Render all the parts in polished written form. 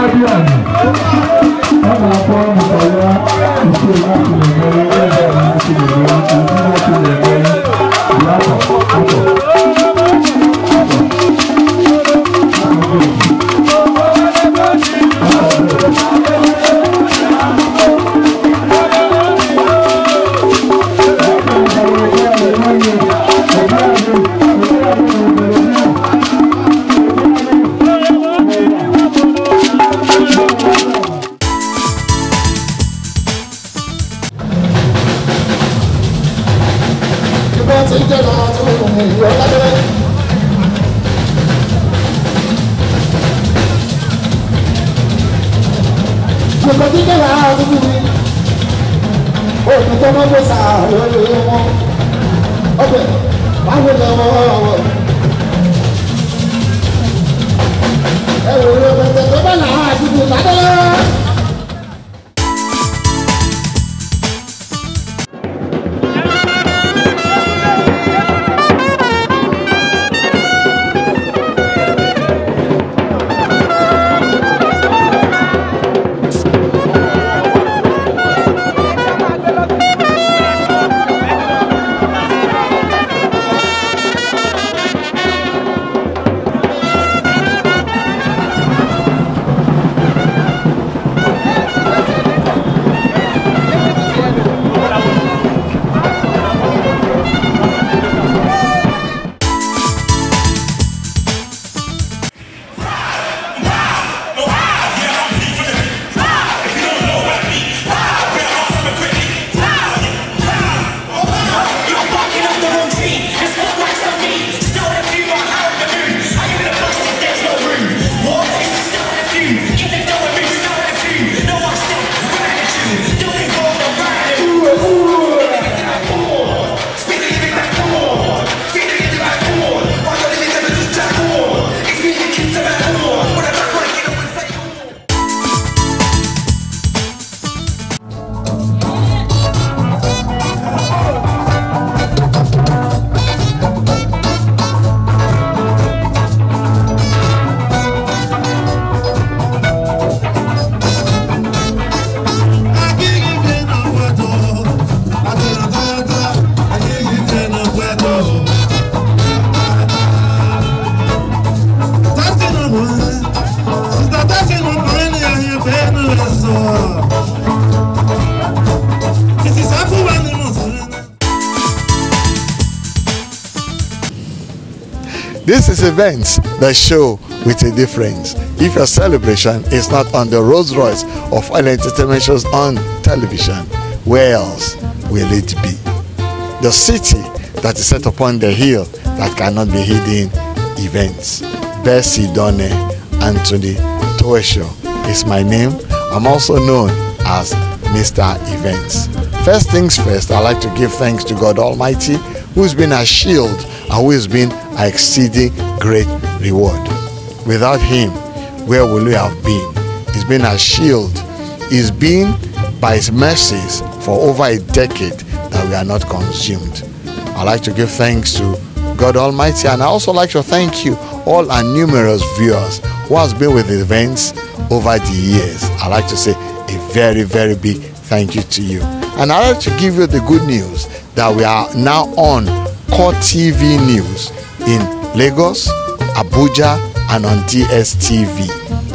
This is Events, the show with a difference. If your celebration is not on the Rolls Royce of all entertainment shows on television, where else will it be? The city that is set upon the hill that cannot be hidden. Events. Bessie Donne Anthony Toesho is my name. I'm also known as Mr. Events. First things first, I'd like to give thanks to God Almighty, who's been a shield and who has been an exceeding great reward. Without him, where will we have been? He's been a shield. He's been, by his mercies, for over a decade that we are not consumed. I'd like to give thanks to God Almighty, and I also like to thank you, all our numerous viewers who has been with Events over the years. I'd like to say a very, very big thank you to you. And I'd like to give you the good news that we are now on Core TV News in Lagos, Abuja, and on DSTV.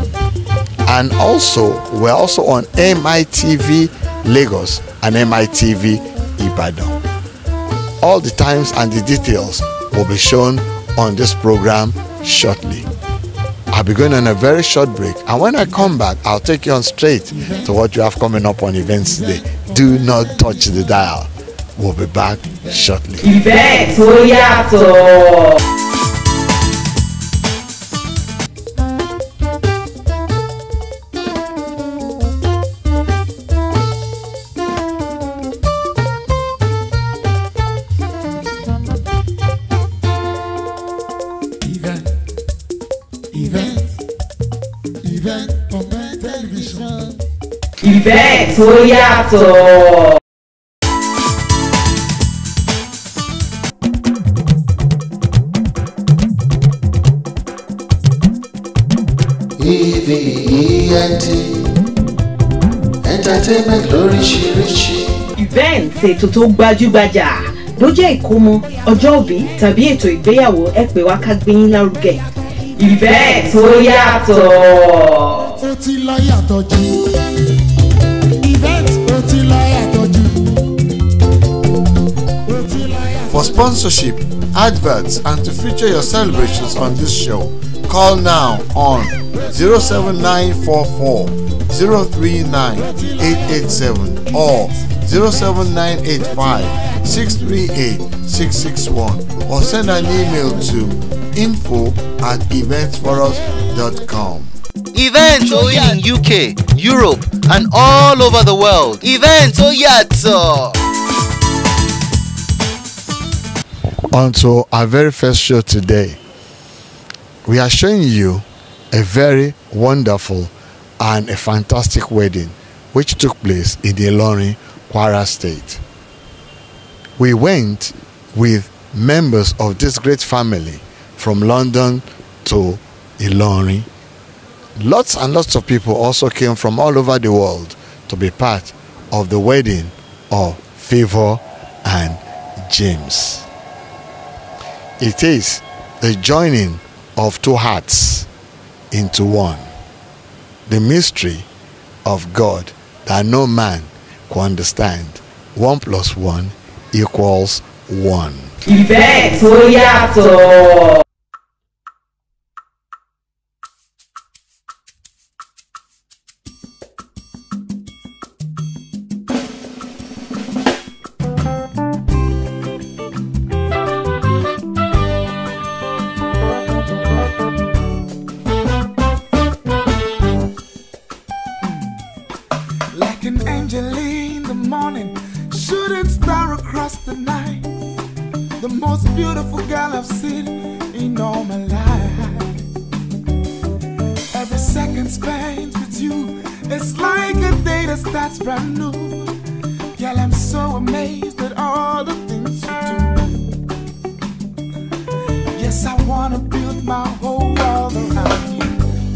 And also, we're also on MITV Lagos and MITV Ibadan. All the times and the details will be shown on this program shortly. I'll be going on a very short break, and when I come back, I'll take you on straight to what you have coming up on Events today. Do not touch the dial. We'll be back shortly. Events ó yàtọ̀. Events ó yàtọ̀. TNT entertainment lóríṣiríṣi. Event ètò tó gbajúgbajà bó jẹ́ ìkómọ ọjọ́ òbí tàbí ètò ìgbéyàwó ẹ pè wá ká gbé yín lárugẹ. Event tó yàtọ̀. Ó ti lọ yàtọ̀ jù. Event ó ti lọ yàtọ̀ jù. For sponsorship, adverts, and to feature your celebrations on this show, call now on 07944 039 887 or 07985 638 661 or send an email to info@eventsforus.com. Events in UK, Europe, and all over the world. Events Oyato. On to our very first show today. We are showing you a very wonderful and a fantastic wedding which took place in Ilorin, Kwara State. We went with members of this great family from London to Ilorin. Lots and lots of people also came from all over the world to be part of the wedding of Favor and James. It is the joining of two hearts into one. The mystery of God that no man can understand. 1 + 1 = 1. Event tó yàtọ̀. Like an angel in the morning, shooting star across the night. The most beautiful girl I've seen in all my life. Every second spent with you, it's like a day that starts brand new. Girl, I'm so amazed at all the things you do. Yes, I wanna build my whole world around you.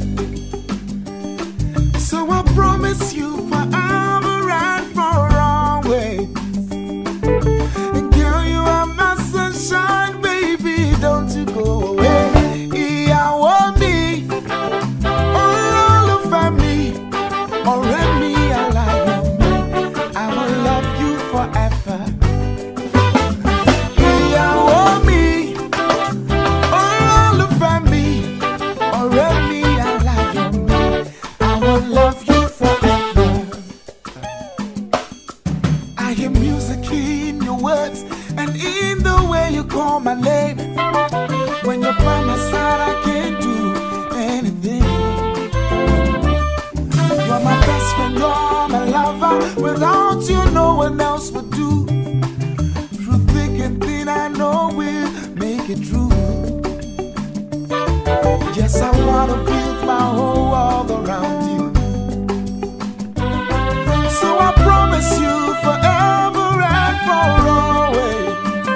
So I promise you forever and for always. And girl, you are my sunshine, baby, don't you go away. I want me, all over me, already I like me. I will love you forever. I want me, all over me, already I like me. I will love you forever. I hear music in your words and in the way you call my name. When you're by my side, I can't do anything. You're my best friend, you're my lover. Without you, no one else would do. Through thick and thin, I know we'll make it true. Yes, I wanna build my whole world around you. So I promise you forever and for always.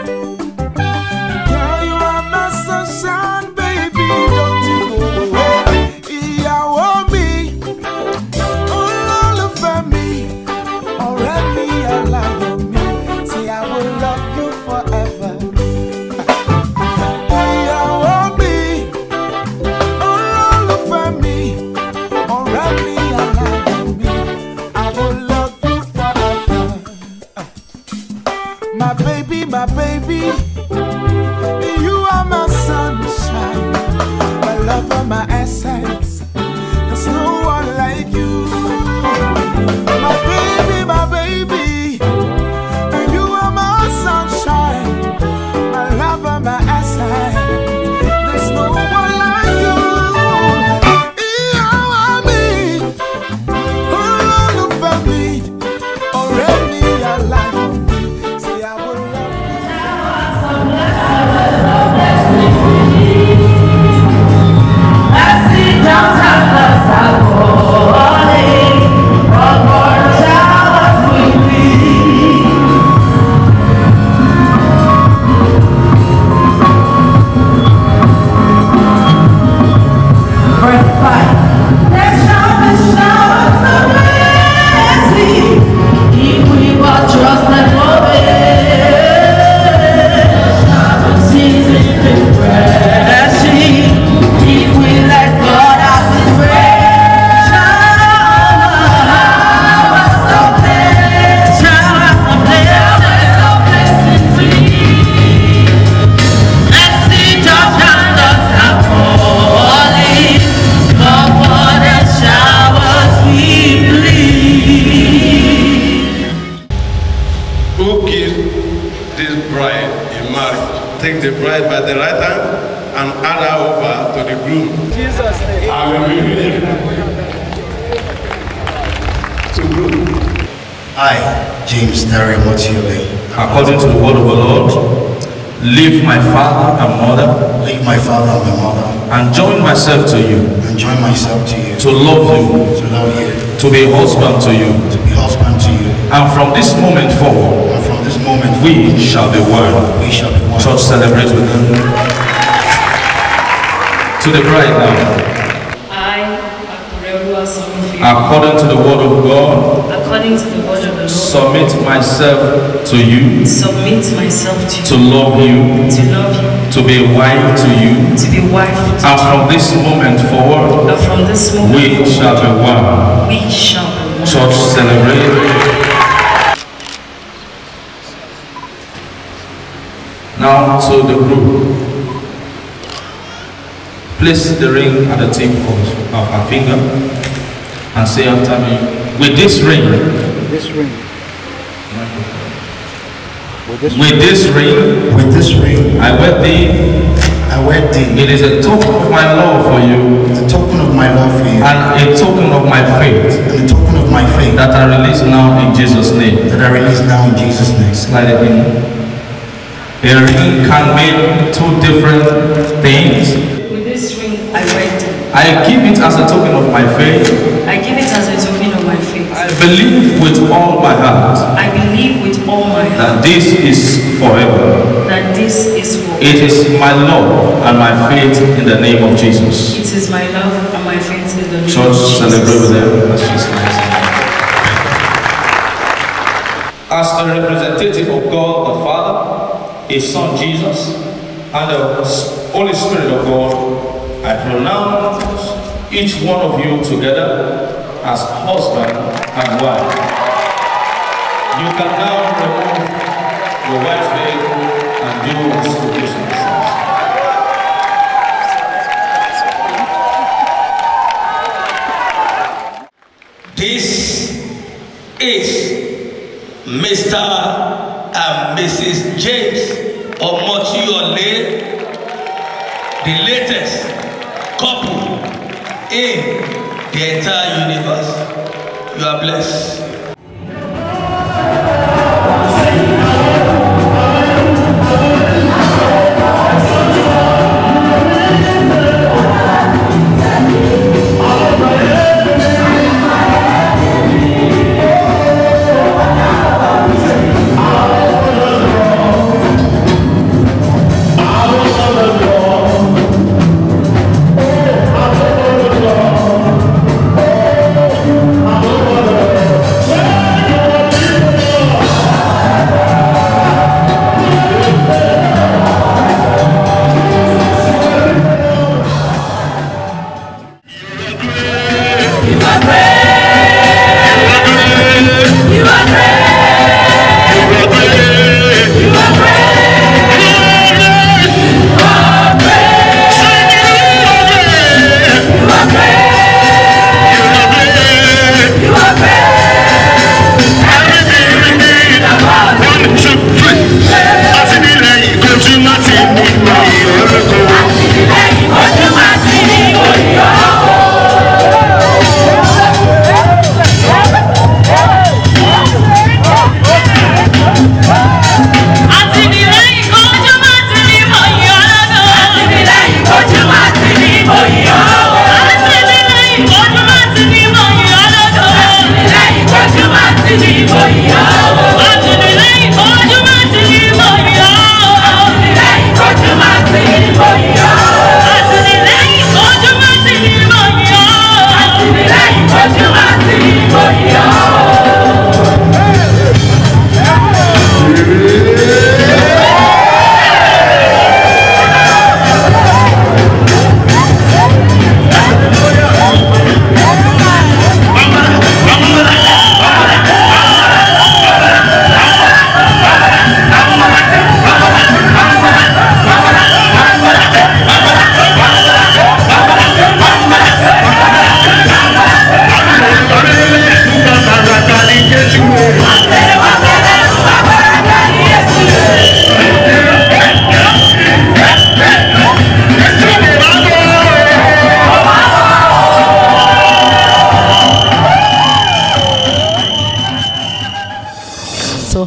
Girl, you are my sunshine, baby, don't you go away. I want me, all over me, already I love me. Say I will love you forever. I want me, all over me, already. I, James Dario Motiole, according to the word of the Lord, leave my father and mother, leave my father and my mother, and join myself to you, and join myself to you, to love you, to be a husband to you, to be husband to you. And from this moment forward, And from this moment we shall be one. we shall be one. Church, celebrate with them. To the bride now. According to the word of God, according to the word of the Lord, submit myself to you, submit myself to you, to love you, to be a wife to you, to be wife to you. And from this moment forward, And from this moment we shall be one. we shall be one. Church, celebrate. Now to the group. Place the ring at the tip of her finger and say after me, with this ring, With this ring, with this ring, I wed thee. It is a token of my love for you. It's a token of my love for you. And a token of my faith. And a token of my faith. That I release now in Jesus' name. That I release now in Jesus' name. Slide it in. A ring can mean two different things. With this ring I wed thee. I give it as a token of my faith. I give it as a token of my faith. I believe with all my heart. I believe with all my heart. That this is forever. That this is forever. It is my love and my faith in the name of Jesus. It is my love and my faith in the name of Church, Jesus. celebrate with them. Let's just as a representative of God the Father, His Son Jesus, and the Holy Spirit of God, I pronounce each one of you together as husband and wife. You can now remove your wife's veil and do reciprocation. This is Mr. and Mrs. James Omotiole, the latest couple in the entire universe. You are blessed. Yeah.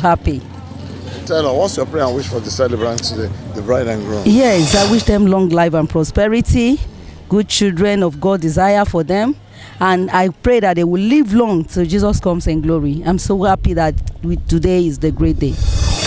happy. Tell her, what's your prayer and wish for the celebrants today, the bride and groom? Yes, I wish them long life and prosperity, good children of God desire for them, and I pray that they will live long till Jesus comes in glory. I'm so happy that today is the great day.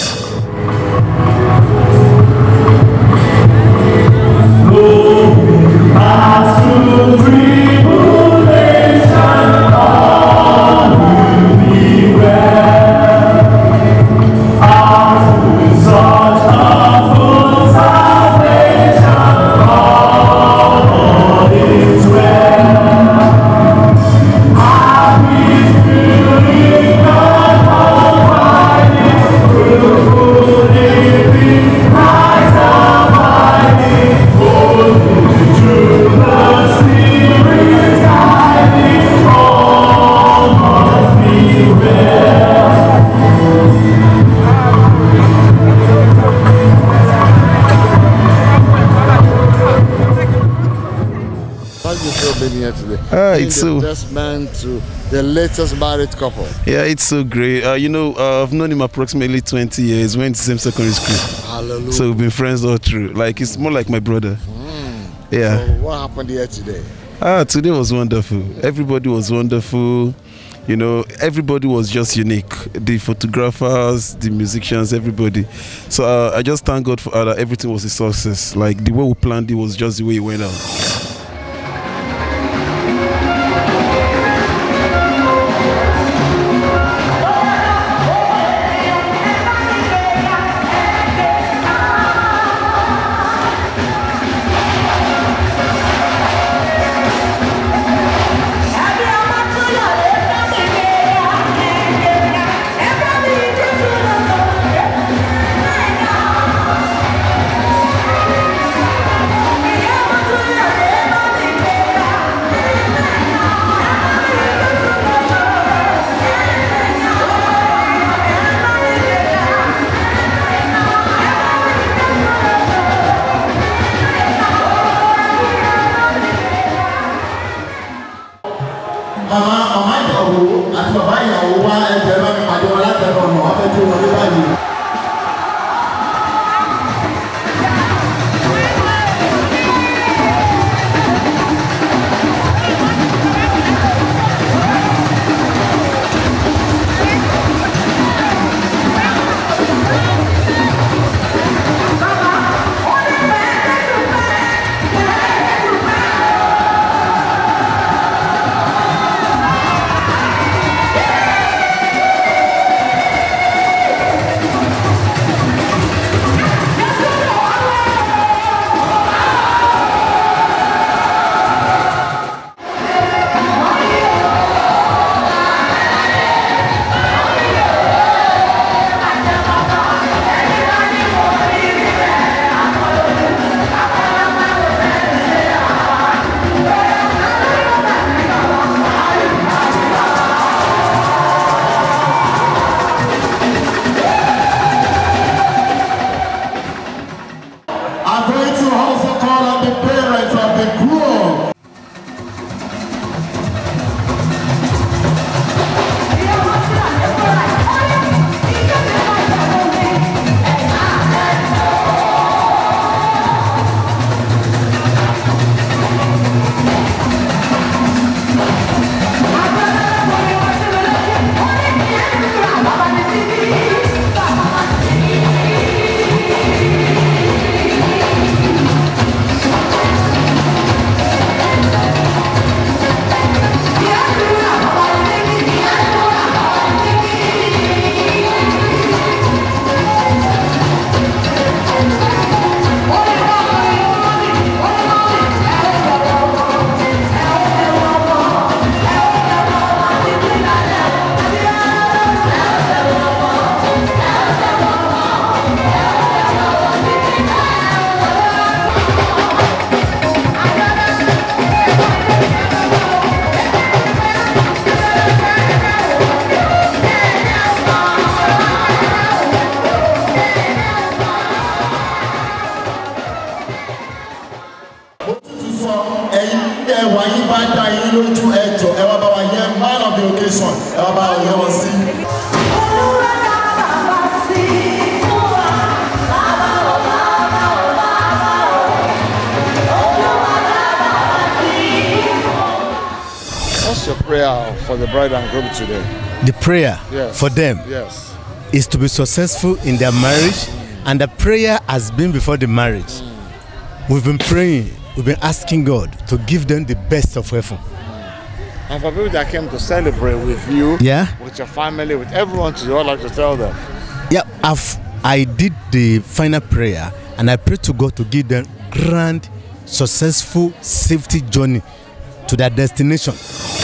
It's so best man to the latest married couple. Yeah, it's so great. You know, I've known him approximately 20 years. Went to the same secondary school. Hallelujah. So we've been friends all through. Like, it's more like my brother. Yeah. So what happened here today? Today was wonderful. Everybody was wonderful. You know, everybody was just unique. The photographers, the musicians, everybody. So I just thank God for that. Everything was a success. Like, the way we planned it was just the way it went out. Man of the occasion, ẹ wá bá wa yẹ wọn sí. prayer for the bride and groom today? The prayer for them is to be successful in their marriage, and the prayer has been before the marriage. We've been praying, we've been asking God to give them the best of heaven. And for people that came to celebrate with you, with your family, with everyone, to you all like to tell them? Yeah, I did the final prayer, and I prayed to God to give them grand, successful, safety journey to their destination.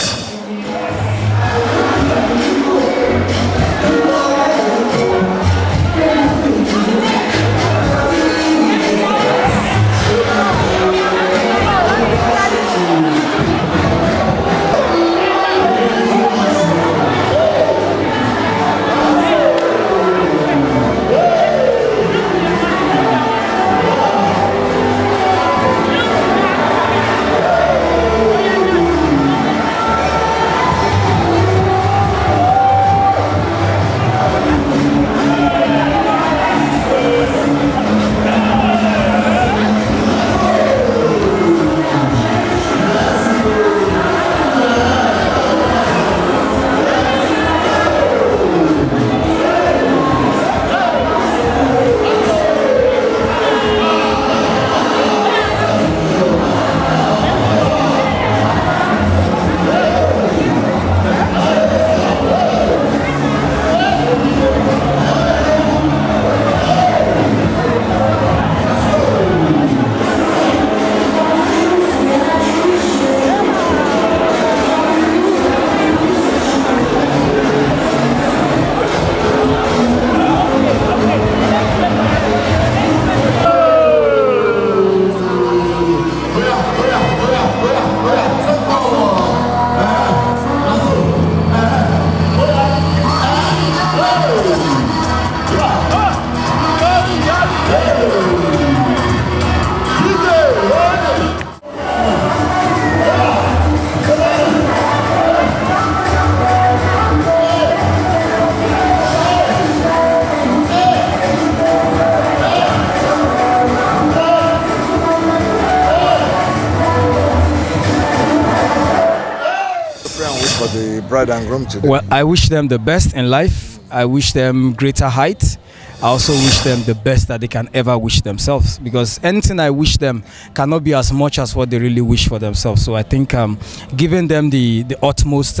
For the bride and groom today? Well, I wish them the best in life. I wish them greater height. I also wish them the best that they can ever wish themselves, because anything I wish them cannot be as much as what they really wish for themselves. So I think giving them the utmost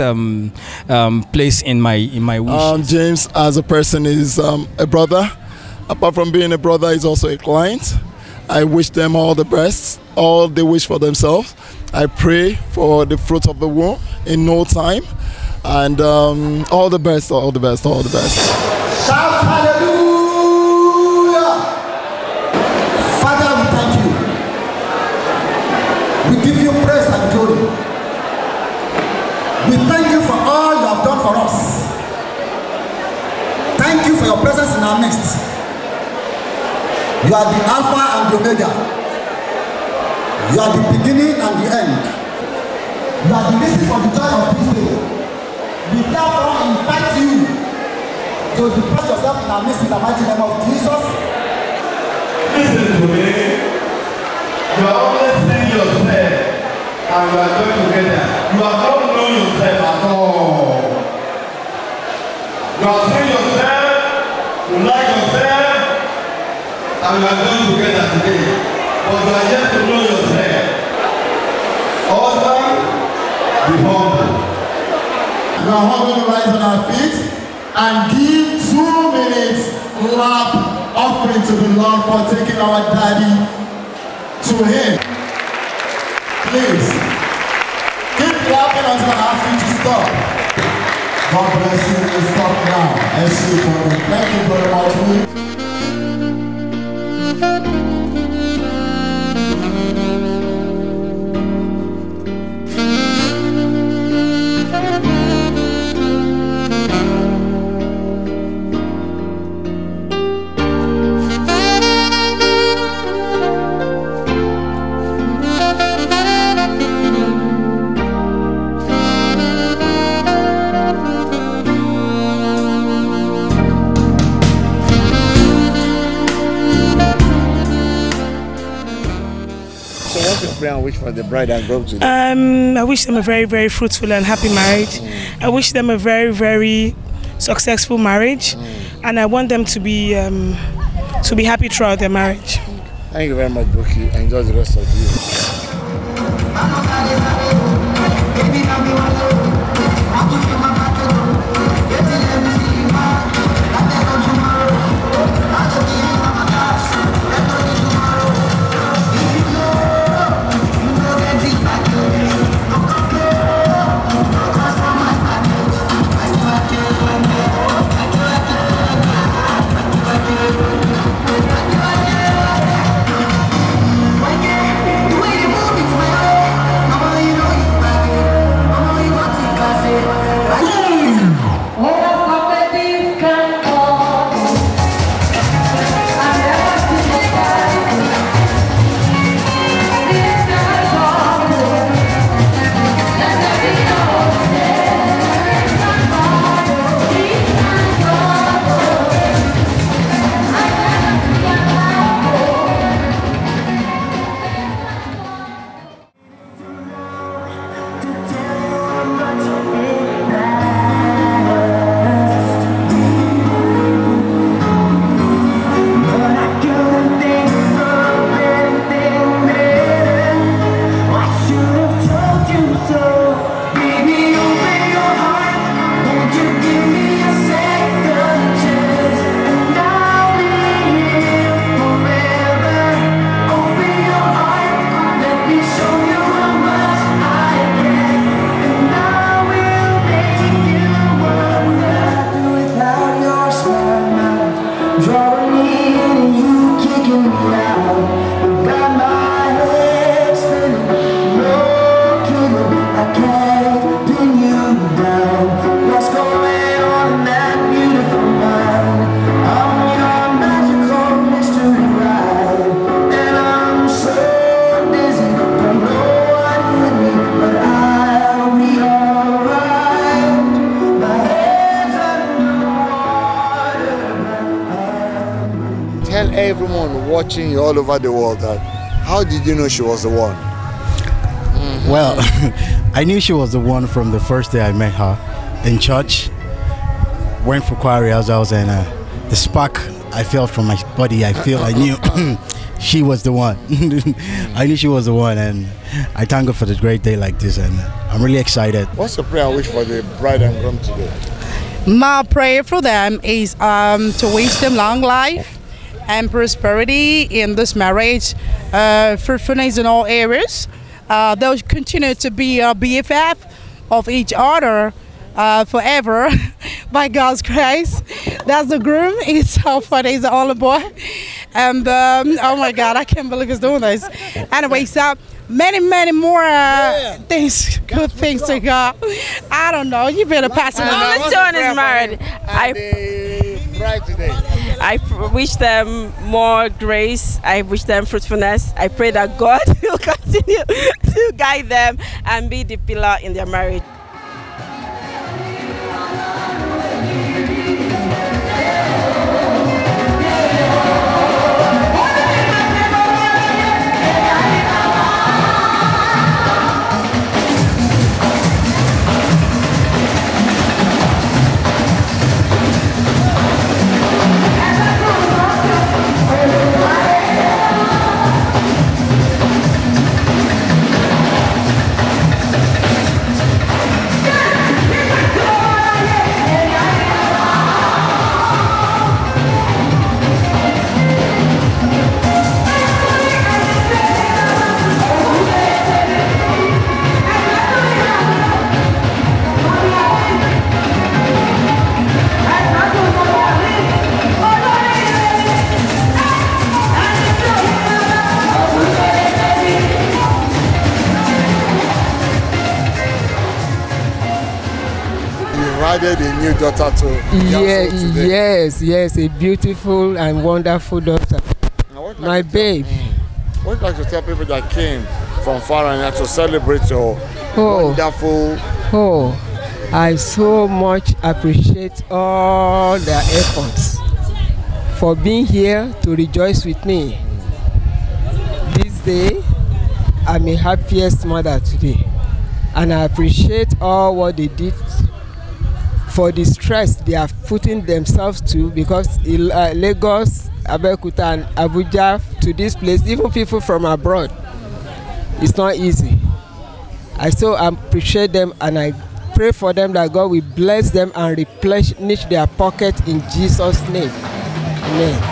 place in my wish. James, as a person, is a brother. Apart from being a brother, he's also a client. I wish them all the best, all they wish for themselves. I pray for the fruit of the womb in no time, and all the best, all the best, all the best. Shout hallelujah! Father, we thank you. We give you praise and glory. We thank you for all you have done for us. Thank you for your presence in our midst. You are the Alpha and the Omega. You are the beginning and the end. You are the reason for the joy of this day. We therefore invite you to depart yourself in our midst in the mighty name of Jesus. Listen to me. You are always seeing yourself and you are going together. You are not knowing yourself at all. You are seeing yourself, you like yourself, and you are going together today. But you are yet to know yourself. Husband, be humble. We are all going to rise on our feet and give 2 minutes clap offering to the Lord for taking our daddy to him. Please keep clapping until I ask you to stop. God bless you. We'll stop now. Thank you very much. and wish for the bride and groom today? I wish them a very, very fruitful and happy marriage. I wish them a very, very successful marriage, and I want them to be happy throughout their marriage. Thank you very much, Buki. Enjoy the rest of the everyone watching you all over the world that how did you know she was the one? Well, I knew she was the one from the first day I met her in church. Went for choir rehearsals, and the spark I felt from my body, I knew she was the one. I knew she was the one, and I thank God for this great day like this, and I'm really excited. What's your prayer and wish for the bride and groom today? My prayer for them is to wish them long life and prosperity in this marriage, fruitfulness in all areas. They'll continue to be a BFF of each other forever by God's grace. That's the groom. It's so funny. He's the older boy. And oh my God, I can't believe he's doing this. Anyway, so many more things, good things to God. I don't know. You better pass it on. My son is married. I wish them more grace. I wish them fruitfulness. I pray that God will continue to guide them and be the pillar in their marriage. Added a new daughter to yes, a beautiful and wonderful daughter. My babe. What would you like to tell people that came from far and near to celebrate your wonderful? I so much appreciate all their efforts for being here to rejoice with me. This day, I'm a happiest mother today. And I appreciate all what they did for the stress they are putting themselves to, because Lagos, Abeokuta and Abuja to this place, even people from abroad, it's not easy. I so appreciate them, and I pray for them that God will bless them and replenish their pocket in Jesus' name. Amen.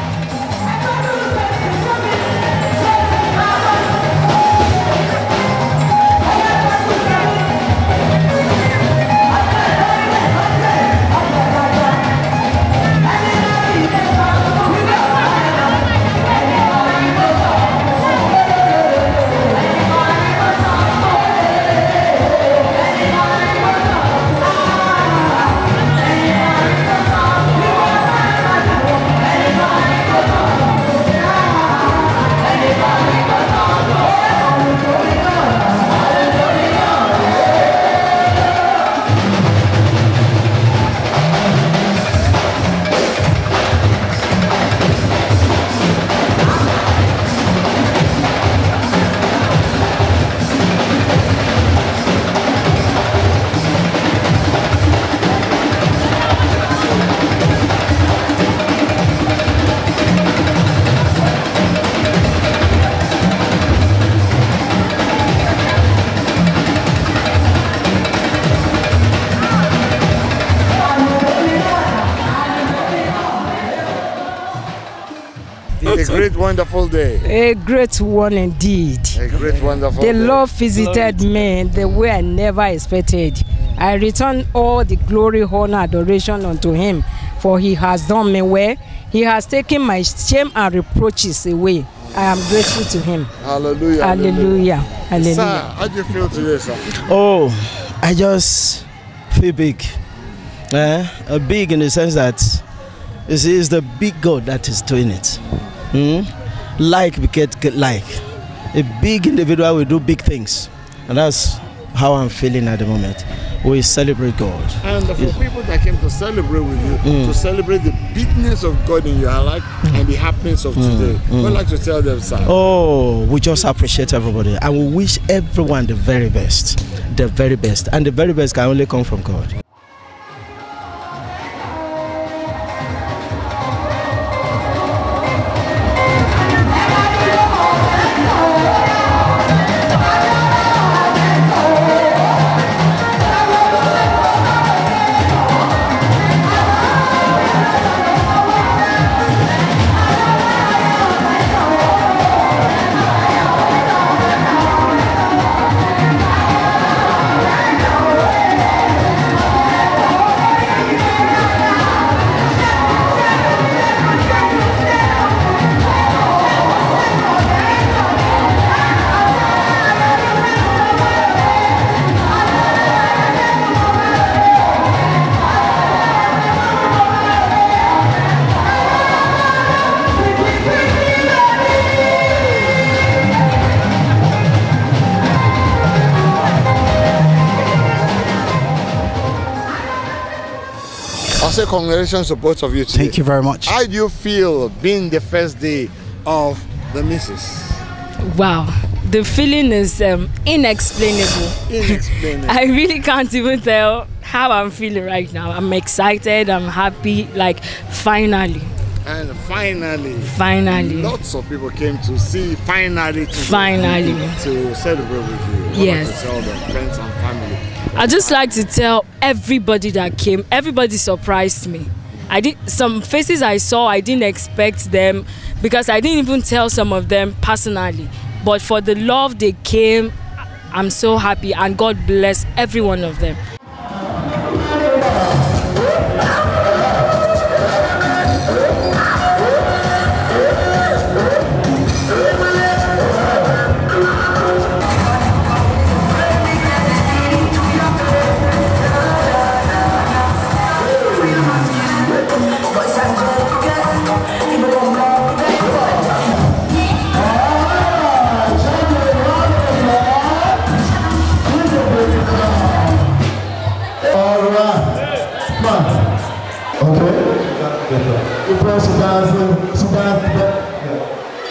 A great, wonderful day. A great one indeed. A great, wonderful day. The day. Lord visited me the way I never expected. I return all the glory, honor, adoration unto Him, for He has done me well. He has taken my shame and reproaches away. I am grateful to Him. Hallelujah. Hallelujah. Hallelujah. Sir, how do you feel today, sir? Oh, I just feel big. Big in the sense that it's the big God that is doing it. Like we get like. A big individual will do big things. And that's how I'm feeling at the moment. We celebrate God. And for people that came to celebrate with you, to celebrate the bigness of God in your life and the happenings of today, what would like to tell them, sir? Oh, we just appreciate everybody and we wish everyone the very best. The very best. And the very best can only come from God. I'll say congratulations to both of you today. Thank you very much. How do you feel being the first day of the missus? Wow, the feeling is inexplainable. Inexplainable. I really can't even tell how I'm feeling right now. I'm excited, I'm happy, like finally. And finally, lots of people came to see to celebrate with you. Yes. To tell them, friends and family. I just like to tell everybody that came. Everybody surprised me. Some faces I saw, I didn't expect them because I didn't even tell some of them personally. But for the love they came, I'm so happy, and God bless every one of them.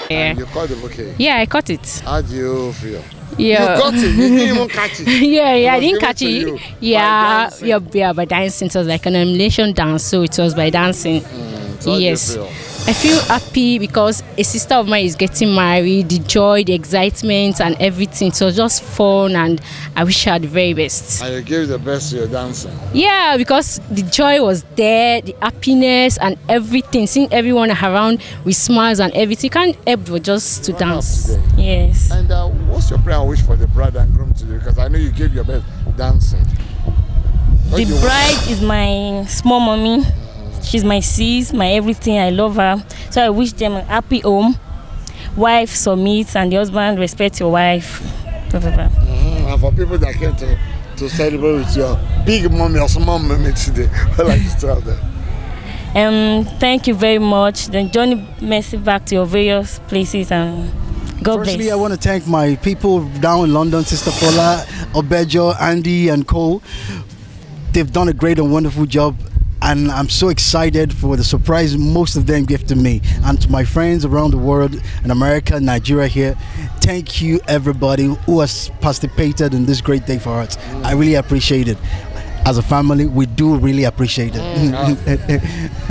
Yeah. And you caught the bouquet. Yeah, I caught it. How do you feel? Yeah. You got it. You didn't even catch it. Yeah, I It didn't was catch given to it. you Yeah, by dancing. by dancing. It was like an elimination dance, so it was by dancing. So how do you Yes. feel? I feel happy because a sister of mine is getting married, the joy, the excitement and everything. So it was just fun and I wish her the very best. And you gave the best to your dancing. Yeah, because the joy was there, the happiness and everything. Seeing everyone around with smiles and everything, can't help but just to dance. Yes. And what's your prayer and wish for the bride and groom today? Because I know you gave your best dancing. What The do you want? bride is my small mommy. She's my sis, my everything. I love her. So I wish them a happy home. Wife submit and the husband respect your wife. And for people that came to celebrate with your big mommy or small mommy today, what like to tell them? Thank you very much. Then journey mercy back to your various places and God Firstly, bless. I want to thank my people down in London, Sister Paula, Obejo, Andy, and Cole. They've done a great and wonderful job. And I'm so excited for the surprise most of them give to me and to my friends around the world in America, Nigeria here. Thank you everybody who has participated in this great day for us. I really appreciate it. As a family, we do really appreciate it.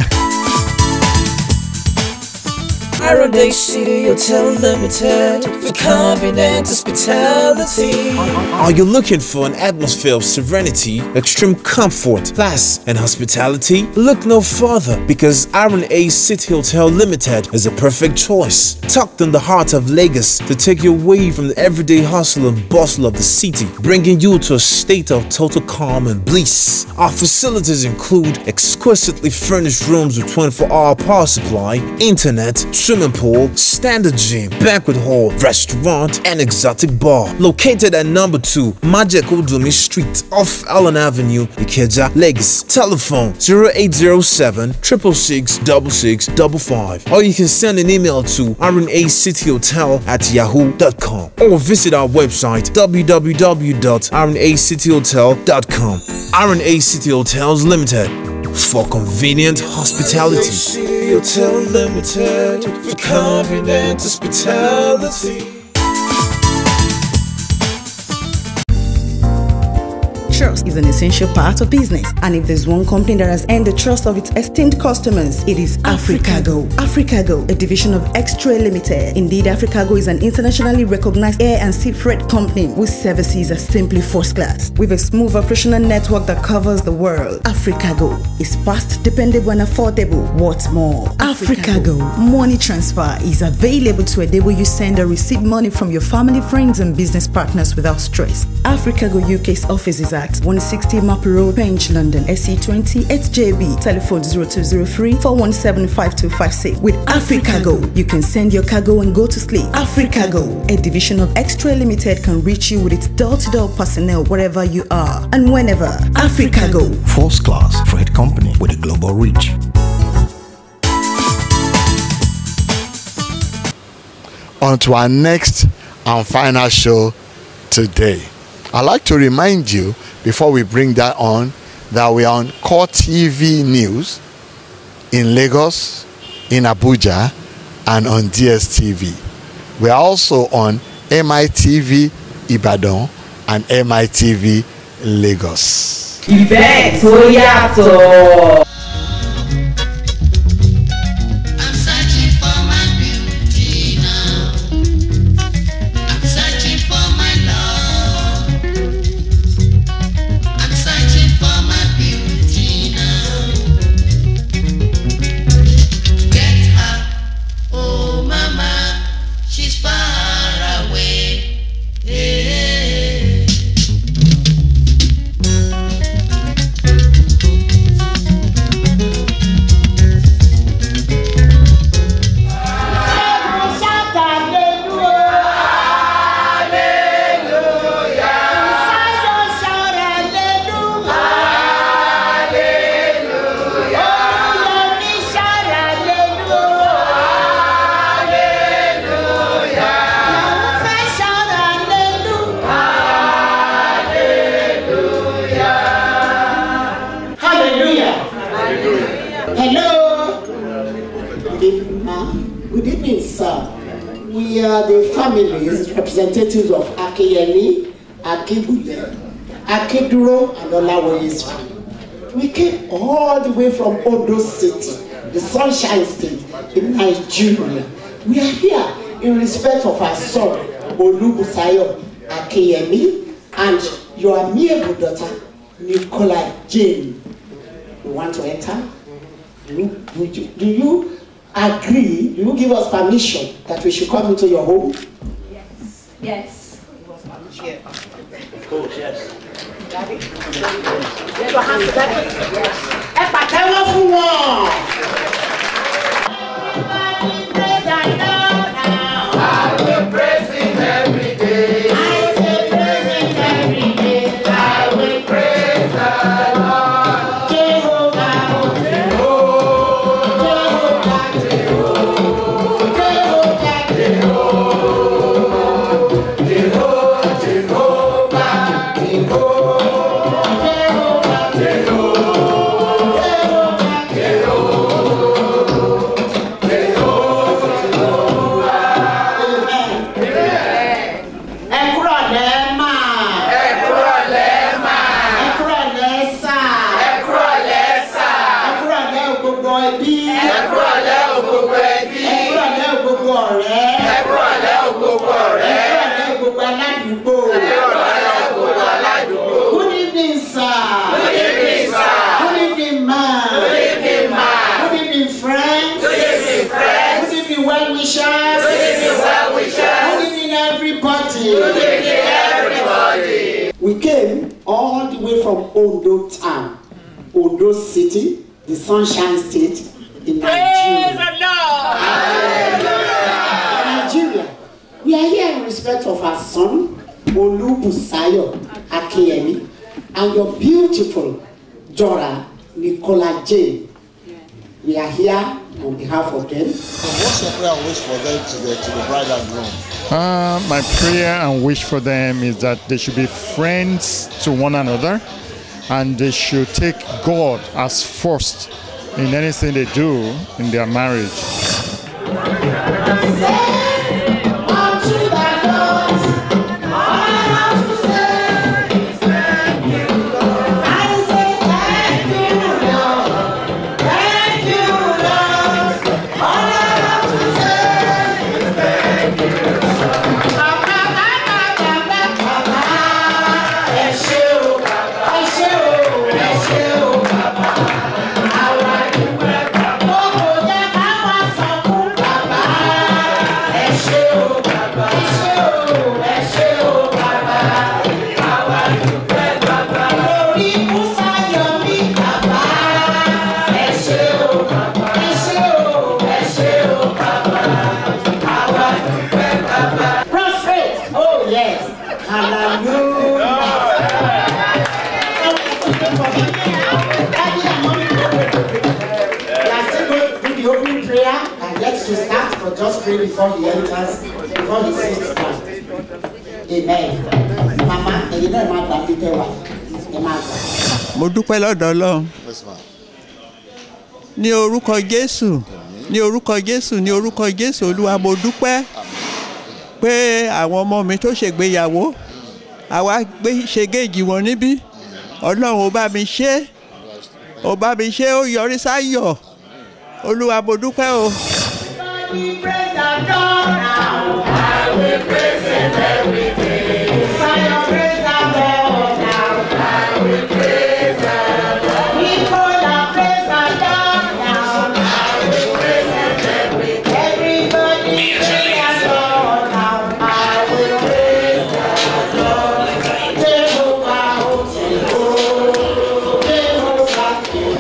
Paradise City Hotel Limited for confident hospitality. Are you looking for an atmosphere of serenity, extreme comfort, class, and hospitality? Look no further because R&A City Hotel Limited is a perfect choice. Tucked in the heart of Lagos to take you away from the everyday hustle and bustle of the city, bringing you to a state of total calm and bliss. Our facilities include exquisitely furnished rooms with 24-hour power supply, internet, swimming pool, standard gym, banquet hall, restaurant, and exotic bar. Located at number 2, Majeko Dumi Street, off Allen Avenue, Ikeja, Lagos. Telephone 0807 666 6655. Or you can send an email to rnacityhotel@yahoo.com or visit our website www.rnacityhotel.com. R&A City Hotels Limited for convenient hospitality. City Hotel Limited for confident hospitality. Trust is an essential part of business, and if there's one company that has earned the trust of its esteemed customers, it is Africago. Africago, a division of X-Ray Limited. Indeed, Africago is an internationally recognized air and sea freight company whose services are simply first class. With a smooth operational network that covers the world, Africago is fast, dependable, and affordable. What's more, Africago money transfer is available to enable you send or receive money from your family, friends, and business partners without stress. Africago UK's office is at 160 Maple Road, Penge, London, SE20 8JB. Telephone 0203 417 5256. With Africago, you can send your cargo and go to sleep. Africago, a division of X-Ray Limited, can reach you with its door-to-door personnel wherever you are and whenever. Africago, First class freight company with a global reach. On to our next and final show today. I'd like to remind you, before we bring that on, that we are on Core TV News in Lagos, in Abuja, and on DSTV. We are also on MITV Ibadan and MITV Lagos. Ìbẹ́ tó yàtọ̀. Good evening, sir. We are the families, representatives of Akeyemi, Akibule, Akeduro, and Olawoye's family. We came all the way from Ondo City, the Sunshine State in Nigeria. We are here in respect of our son, Olubusayo Akeyemi, and your amiable daughter, Nicola Jane. You want to enter? Do you agree? Do you give us permission that we should come into your home? Yes. Yes. Of course, yes. Daddy? Let your hands together. I will praise him every day. I say praise him every day. I will praise the Lord. Jehovah, Jehovah, Jehovah, Good evening, sir. Good evening, sir. Good evening, ma'am. Good evening, ma'am. Good evening, friends. Good evening, friends. Good evening, well-wishers. Good evening, well-wishers. Good evening, everybody. Good evening, everybody. We came all the way from Ondo town, Ondo City, the Sunshine State in Nigeria. Praise the Lord. Nigeria. We are here in respect of our son, Olubusayo Akeyemi, and your beautiful daughter, Nicola Jane. We are here on behalf of them. So what's your prayer and wish for them to the bride and groom? My prayer and wish for them is that they should be friends to one another, and they should take God as first in anything they do in their marriage. To start, but just pray before he enters, before he sits down. Amen. Mama, you know my grandmother wife. Mo dúpẹ́ lọ́dọ̀ Ọlọ́run. Ní orúkọ Jésù, ní orúkọ Jésù, ní orúkọ Jésù Olúwa mo dúpẹ́ pé àwọn ọmọ mi tó ṣègbéyàwó àwa ṣe géèjì wọn níbí. Ọlọ́run ó bá mi ṣe, ó bá mi ṣe, ó yọrí sáyọ̀. Olúwa mo dúpẹ́ o. We praise the Lord now. I will praise him every day. Zion, praise the Lord now. I will praise the Lord. Nicola, praise the Lord now. I will praise him every day. Everybody praise the Lord now. I will praise the Lord. Jehovah, Jehovah, Jehovah,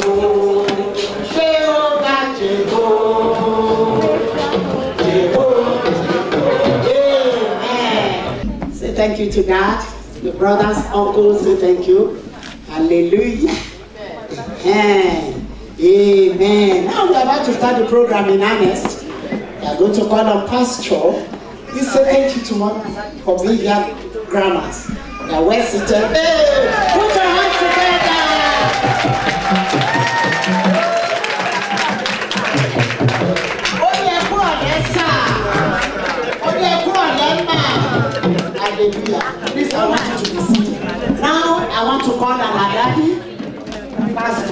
Jehovah, Jehovah. Say thank you to God. Your brothers, uncles, say thank you. Hallelujah. Amen. Amen. Now we are about to start the program in earnest. We are going to call on Pastor. Please say thank you to Mom for being here, grandmas. They are well seated. Hey, put your hands together. Oh, yeah,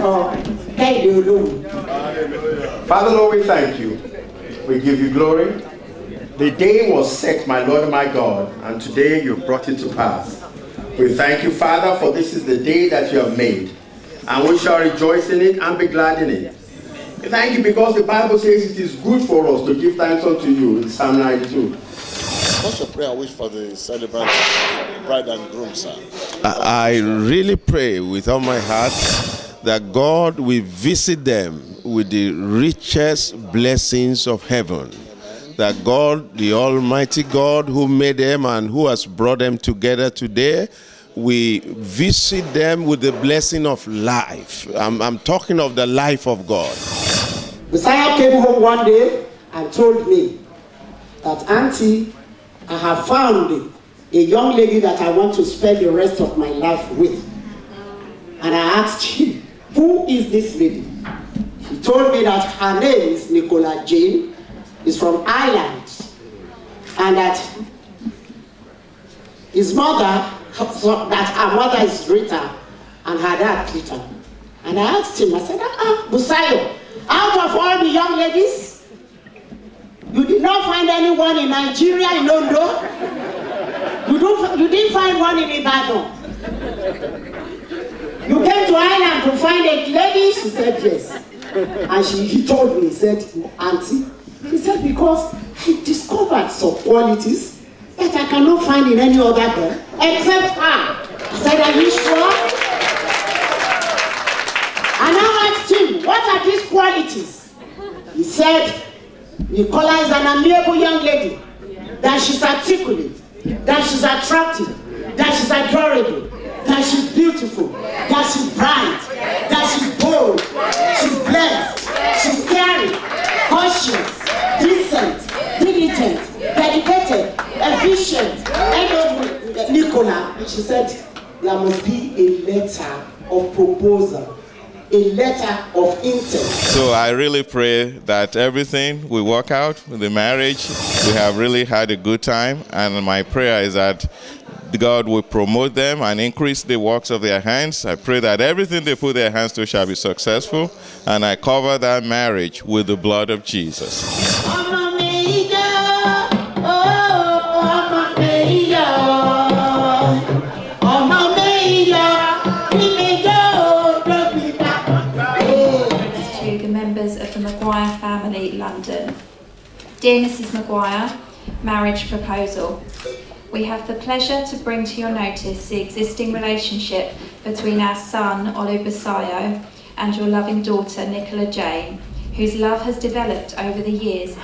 Father, Lord, we thank you. We give you glory. The day was set, my Lord and my God, and today you brought it to pass. We thank you, Father, for this is the day that you have made, and we shall rejoice in it and be glad in it. We thank you because the Bible says it is good for us to give thanks unto you in Psalm 92. What's your prayer wish for the celebrant, bride and groom, sir? I really pray with all my heart that God will visit them with the richest blessings of heaven. That God, the Almighty God who made them and who has brought them together today, we visit them with the blessing of life. I'm talking of the life of God. Messiah came home one day and told me that, Auntie, I have found a young lady that I want to spend the rest of my life with. And I asked him, who is this lady? He told me that her name is Nicola Jane, is from Ireland, and that his mother, that her mother is Rita and her dad Peter. And I asked him, I said, Busayo, out of all the young ladies, you did not find anyone in Nigeria, in Ondo? You didn't find one in Ibadan? You came to Ireland to find a lady? She said yes. And he told me, he said, Auntie, he said, because I discovered some qualities that I cannot find in any other girl except her. I said, are you sure? And I asked him, what are these qualities? He said, Nicola is an amiable young lady, that she's articulate, that she's attractive, that she's adorable, that she's beautiful, that she's bright, that she's bold, she's blessed, she's caring, cautious, decent, diligent, dedicated, efficient. And Nicola, she said, there must be a letter of proposal, a letter of intent. So I really pray that everything will work out with the marriage. We have really had a good time, and my prayer is that God will promote them and increase the works of their hands. I pray that everything they put their hands to shall be successful, and I cover that marriage with the blood of Jesus. To the members of the Maguire family, London. Dear Mrs. Maguire, marriage proposal. We have the pleasure to bring to your notice the existing relationship between our son, Olu Busayo, and your loving daughter, Nicola Jane, whose love has developed over the years.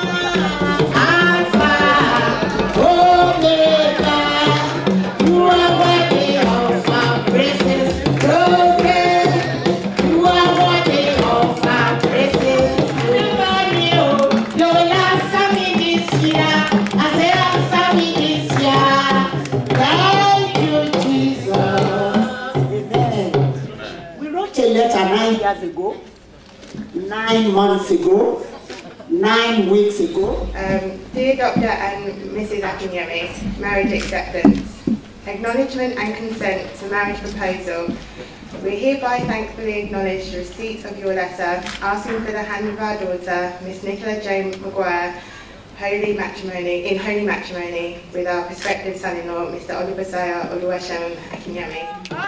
Years ago, 9 months ago, 9 weeks ago. Dear Dr. and Mrs. Akinyemi, marriage acceptance. Acknowledgement and consent to marriage proposal. We hereby thankfully acknowledge the receipt of your letter asking for the hand of our daughter, Miss Nicola Jane Maguire, in holy matrimony with our prospective son-in-law, Mr. Olu Busayo Oluwaseun Akinyemi.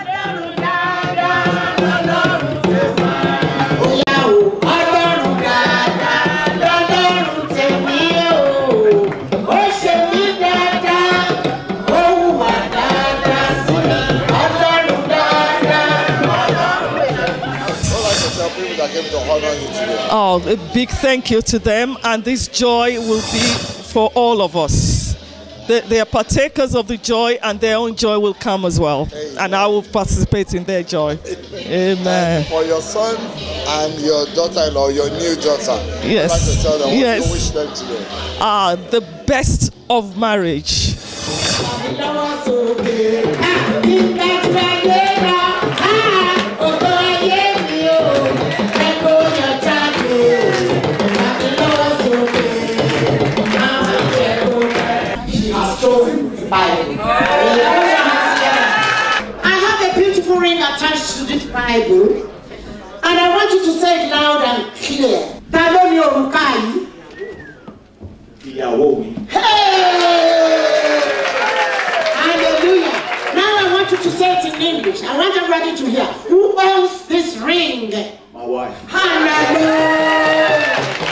Oh, a big thank you to them, and this joy will be for all of us. They are partakers of the joy, and their own joy will come as well. Amen. And I will participate in their joy. Amen. And for your son and your daughter-in-law, your new daughter, yes. I'd like to tell them what yes. you wish them today. The best of marriage. Bible. I have a beautiful ring attached to this Bible, want you to say it loud and clear. Ta ló ní òrùka yìí? Ìyàwó mi. Hey! Hallelujah. Now I want you to say it in English. I want everybody to hear. Who owns this ring? My wife. Hallelujah.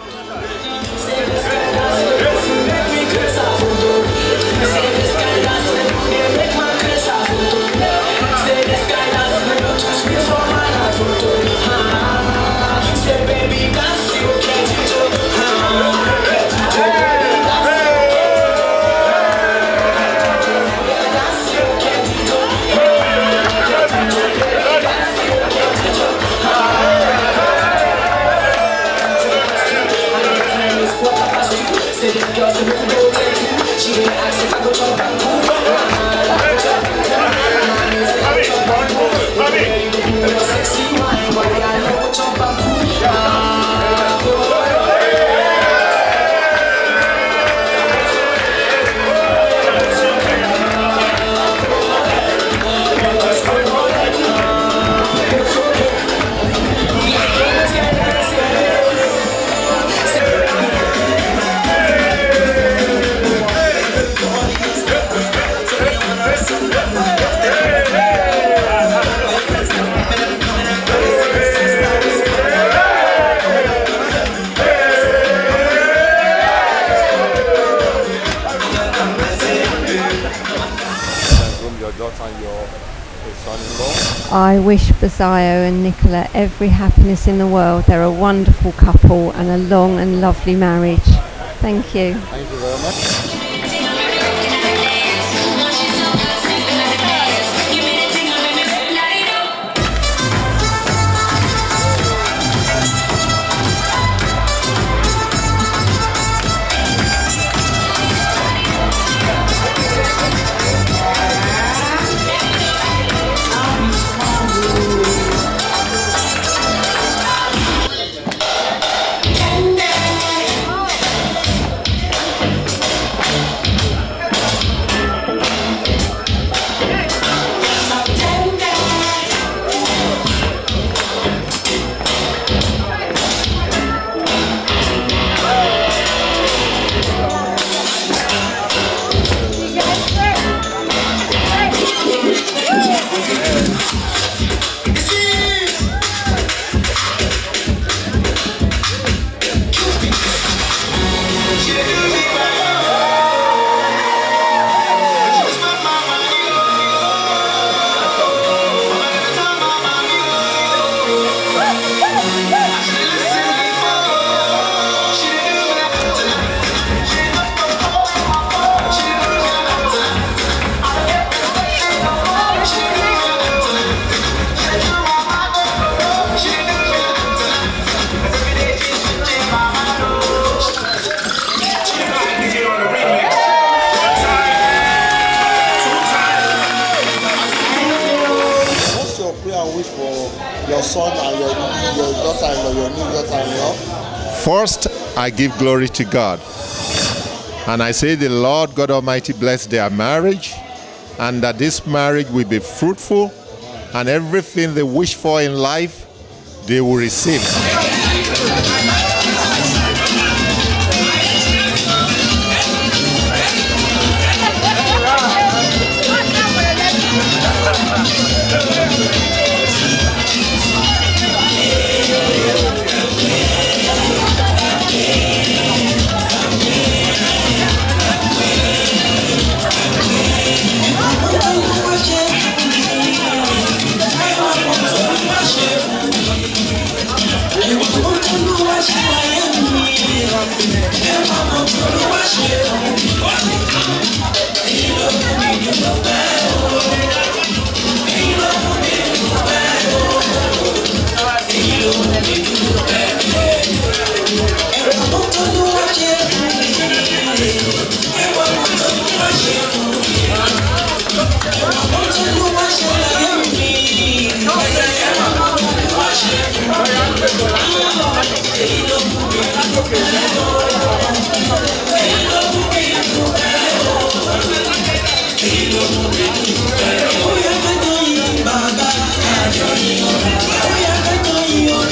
I wish Basayo and Nicola every happiness in the world. They're a wonderful couple and a long and lovely marriage. Thank you. Thank you very much. Your son and your daughter-in-law, your new daughter-in-law? First, I give glory to God. And I say the Lord God Almighty bless their marriage, and that this marriage will be fruitful, and everything they wish for in life, they will receive. Baba,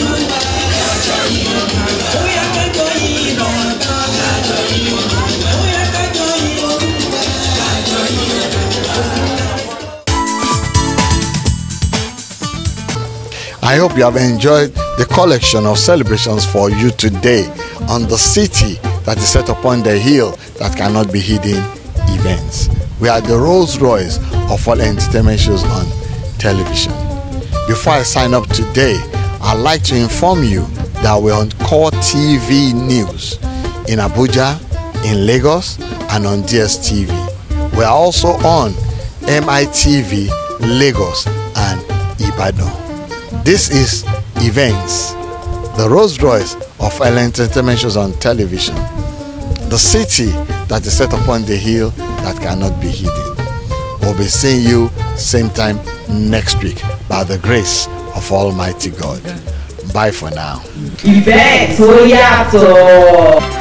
I hope you have enjoyed the collection of celebrations for you today on the city that is set upon the hill that cannot be hidden events. We are the Rolls Royce of all entertainment shows on television. Before I sign up today, I'd like to inform you that we're on Core TV News in Abuja, in Lagos, and on DSTV. We are also on MITV, Lagos, and Ibadan. This is Events, the Rolls Royce of all entertainment shows on television. The city that is set upon the hill that cannot be hidden. We'll be seeing you same time next week by the grace of Almighty God. Bye for now. Events,